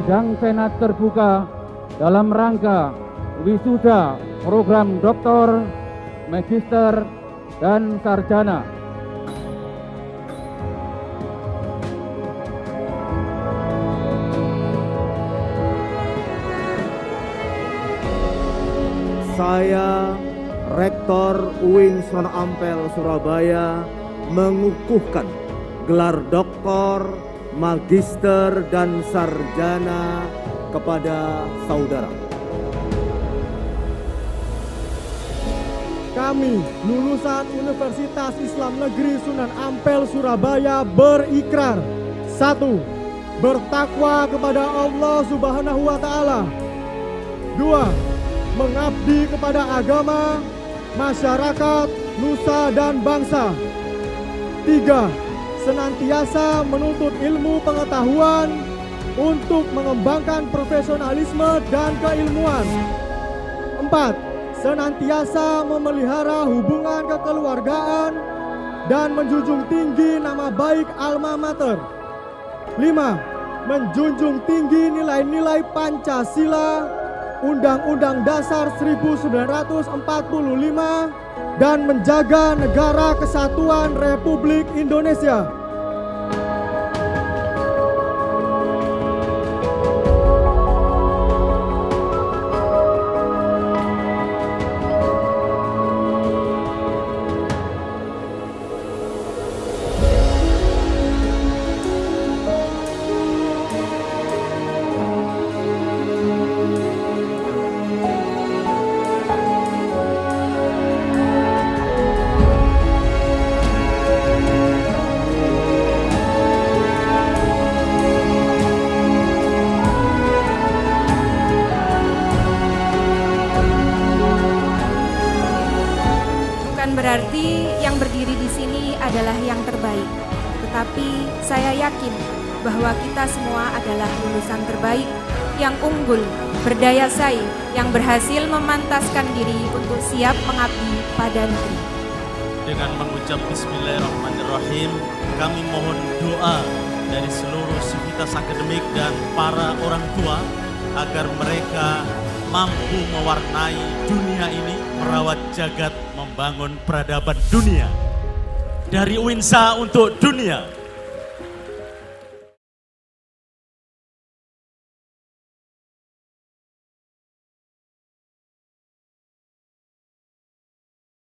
sidang senat terbuka dalam rangka wisuda program doktor, magister, dan sarjana. Saya, Rektor UIN Sunan Ampel Surabaya, mengukuhkan gelar doktor, magister, dan sarjana kepada saudara. Kami, lulusan Universitas Islam Negeri Sunan Ampel Surabaya, berikrar: 1. Bertakwa kepada Allah Subhanahu wa Ta'ala. 2. Mengabdi kepada agama, masyarakat, nusa, dan bangsa. 3. Senantiasa menuntut ilmu pengetahuan untuk mengembangkan profesionalisme dan keilmuan. 4. Senantiasa memelihara hubungan kekeluargaan dan menjunjung tinggi nama baik alma mater. 5. Menjunjung tinggi nilai-nilai Pancasila, Undang-Undang Dasar 1945, dan menjaga negara kesatuan Republik Indonesia. Berarti yang berdiri di sini adalah yang terbaik. Tetapi saya yakin bahwa kita semua adalah lulusan terbaik, yang unggul, berdaya saing, yang berhasil memantaskan diri untuk siap mengabdi pada negeri. Dengan mengucap Bismillahirrahmanirrahim, kami mohon doa dari seluruh sivitas akademik dan para orang tua agar mereka mampu mewarnai dunia ini, merawat jagat, membangun peradaban dunia. Dari UINSA untuk dunia.